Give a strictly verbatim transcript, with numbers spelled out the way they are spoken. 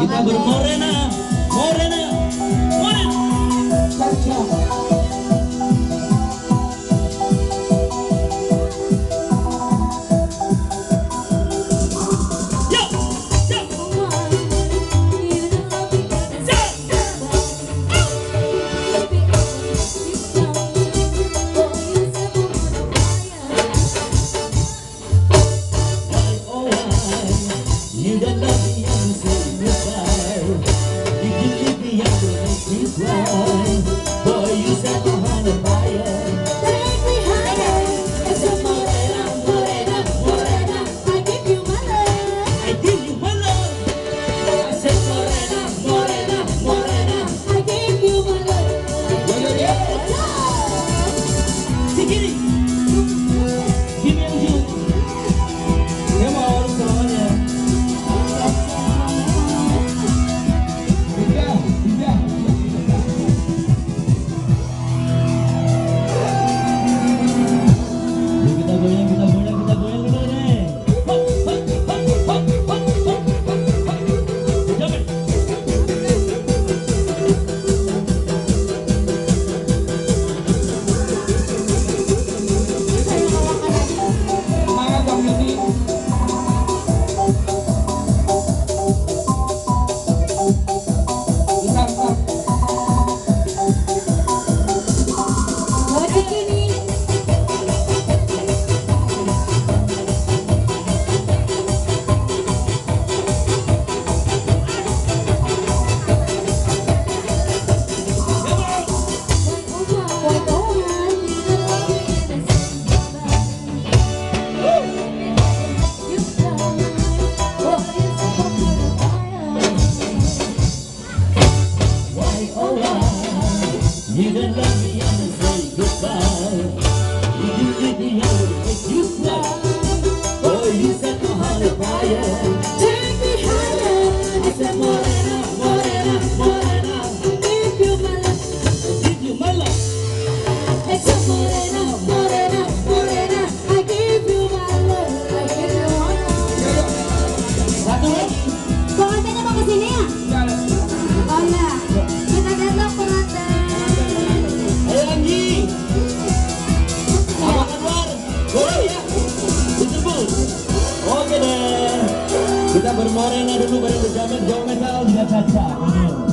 Kita bermorena, morena, morena. You don't love me and say goodbye. You do leave me, I will make you cry. Oh, you set my heart afire. Take me higher. I said morena, morena, morena. Give you my love, give you my love. I said morena, morena, morena. I give you my love, I give you my love. Satu lagi. Pengantinnya mau kesini ya? Oh ya, kita deadlock pengantin. Ayo Anji, apa kabar? Boleh ya? Disebut. Oke deh. Kita bermorena dulu bareng berjalan jauh metal juga caca.